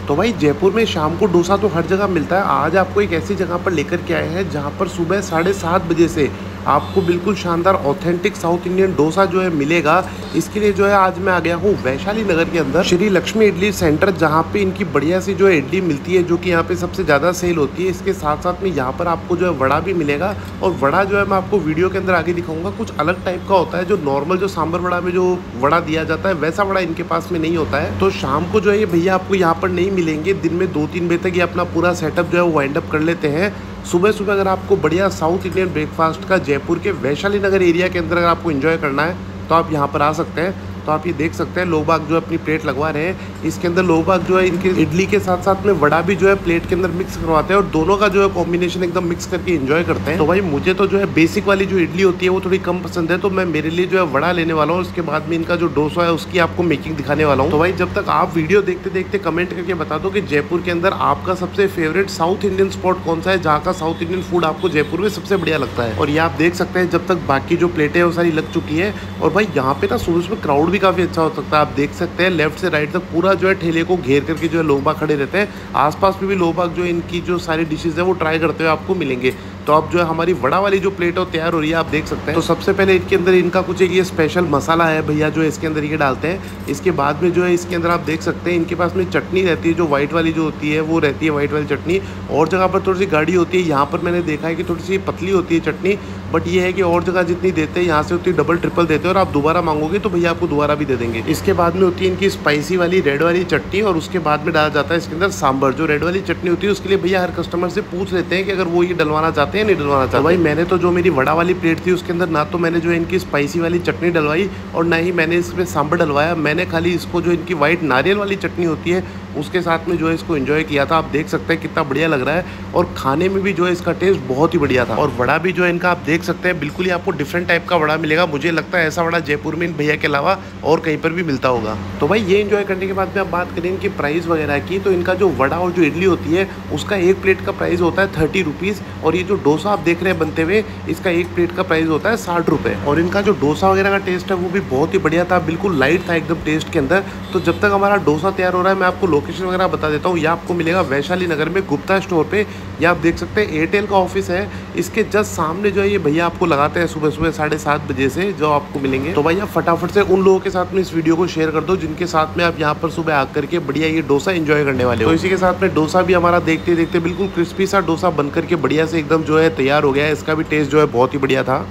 तो भाई जयपुर में शाम को डोसा तो हर जगह मिलता है। आज आपको एक ऐसी जगह पर लेकर के आए हैं जहाँ पर सुबह 7:30 बजे से आपको बिल्कुल शानदार ऑथेंटिक साउथ इंडियन डोसा जो है मिलेगा। इसके लिए जो है आज मैं आ गया हूँ वैशाली नगर के अंदर श्री लक्ष्मी इडली सेंटर, जहाँ पे इनकी बढ़िया सी जो है इडली मिलती है, जो कि यहाँ पे सबसे ज़्यादा सेल होती है। इसके साथ साथ में यहाँ पर आपको जो है वड़ा भी मिलेगा, और वड़ा जो है मैं आपको वीडियो के अंदर आगे दिखाऊंगा। कुछ अलग टाइप का होता है, जो नॉर्मल जो सांभर वड़ा में जो वड़ा दिया जाता है वैसा वड़ा इनके पास में नहीं होता है। तो शाम को जो है ये भैया आपको यहाँ पर नहीं मिलेंगे, दिन में 2-3 बजे तक ये अपना पूरा सेटअप जो है वो वाइंड अप कर लेते हैं। सुबह सुबह अगर आपको बढ़िया साउथ इंडियन ब्रेकफास्ट का जयपुर के वैशाली नगर एरिया के अंदर अगर आपको एंजॉय करना है तो आप यहाँ पर आ सकते हैं। तो आप ये देख सकते हैं लोग बाग जो अपनी प्लेट लगवा रहे हैं। इसके अंदर लोग बाग जो है इनके इडली के साथ साथ में वड़ा भी जो है प्लेट के अंदर मिक्स करवाते हैं, और दोनों का जो है कॉम्बिनेशन एकदम मिक्स करके एंजॉय करते हैं। तो भाई मुझे तो जो है बेसिक वाली जो इडली होती है वो थोड़ी कम पसंद है, तो मैं मेरे लिए जो है वड़ा लेने वाला हूँ। उसके बाद में इनका जो डोसा है उसकी आपको मेकिंग दिखाने वाला हूँ। तो भाई जब तक आप वीडियो देखते देखते कमेंट करके बता दो कि जयपुर के अंदर आपका सबसे फेवरेट साउथ इंडियन स्पॉट कौन सा है, जहाँ का साउथ इंडियन फूड आपको जयपुर में सबसे बढ़िया लगता है। और ये आप देख सकते हैं जब तक बाकी जो प्लेटें वो सारी लग चुकी है। और भाई यहाँ पे ना सुबह सुबह क्राउड भी काफी अच्छा हो सकता है। आप देख सकते हैं लेफ्ट से राइट तक पूरा जो है ठेले को घेर करके जो है लोग बाग खड़े रहते हैं। आसपास में भी लोग बाग जो इनकी जो सारी डिशेज है वो ट्राई करते हुए आपको मिलेंगे। तो अब जो है हमारी वड़ा वाली जो प्लेट है वो तैयार हो रही है, आप देख सकते हैं। तो सबसे पहले इसके अंदर इनका कुछ एक ये स्पेशल मसाला है भैया जो इसके अंदर ये डालते हैं। इसके बाद में जो है इसके अंदर आप देख सकते हैं इनके पास में चटनी रहती है, जो व्हाइट वाली जो होती है वो रहती है व्हाइट वाली चटनी। और जगह पर थोड़ी सी गाढ़ी होती है, यहाँ पर मैंने देखा है कि थोड़ी सी पतली होती है चटनी। बट ये है कि और जगह जितनी देते हैं यहाँ से उतनी डबल ट्रिपल देते हैं, और आप दोबारा मांगोगे तो भैया आपको दोबारा भी दे देंगे। इसके बाद में होती है इनकी स्पाइसी वाली रेड वाली चटनी, और उसके बाद में डाला जाता है इसके अंदर सांभर। जो रेड वाली चटनी होती है उसके लिए भैया हर कस्टमर से पूछ लेते हैं कि अगर वो ये डलवाना चाहते हैं नहीं डलवाना चाहते। मैंने तो जो मेरी वड़ा वाली प्लेट थी उसके अंदर ना तो मैंने जो इनकी स्पाइसी वाली चटनी डलवाई और ना ही मैंने इसमें सांभर डलवाया। मैंने खाली इसको जो इनकी वाइट नारियल वाली चटनी होती है उसके साथ में जो है इसको एंजॉय किया था। आप देख सकते हैं कितना बढ़िया लग रहा है, और खाने में भी जो है इसका टेस्ट बहुत ही बढ़िया था। और वड़ा भी जो है इनका आप देख सकते हैं बिल्कुल ही आपको डिफरेंट टाइप का वड़ा मिलेगा। मुझे लगता है ऐसा वड़ा जयपुर में इन भैया के अलावा और कहीं पर भी मिलता होगा। तो भाई ये एंजॉय करने के बाद में आप बात करें इनकी प्राइस वगैरह की, तो इनका जो वड़ा और जो इडली होती है उसका एक प्लेट का प्राइस होता है 30 रुपीज़, और ये जो डोसा आप देख रहे हैं बनते हुए इसका एक प्लेट का प्राइस होता है 60 रुपये। और इनका जो डोसा वगैरह का टेस्ट है वो भी बहुत ही बढ़िया था, बिल्कुल लाइट था एकदम टेस्ट के अंदर। तो जब तक हमारा डोसा तैयार हो रहा है मैं आपको लोकेशन वगैरह बता देता हूँ। यह आपको मिलेगा वैशाली नगर में गुप्ता स्टोर पे। यह आप देख सकते हैं एयरटेल का ऑफिस है, इसके जस्ट सामने जो है ये भैया आपको लगाते हैं सुबह सुबह 7:30 बजे से जो आपको मिलेंगे। तो भैया फटाफट से उन लोगों के साथ में इस वीडियो को शेयर कर दो जिनके साथ में आप यहाँ पर सुबह आकर के बढ़िया ये डोसा एंजॉय करने वाले हो। तो इसी के साथ में डोसा भी हमारा देखते देखते बिल्कुल क्रिस्पी सा डोसा बनकर के बढ़िया से एकदम जो है तैयार हो गया है। इसका भी टेस्ट जो है बहुत ही बढ़िया था।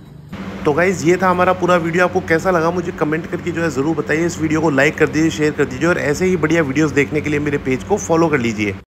तो गाइज़ ये था हमारा पूरा वीडियो। आपको कैसा लगा मुझे कमेंट करके जो है ज़रूर बताइए। इस वीडियो को लाइक कर दीजिए, शेयर कर दीजिए, और ऐसे ही बढ़िया वीडियोस देखने के लिए मेरे पेज को फॉलो कर लीजिए।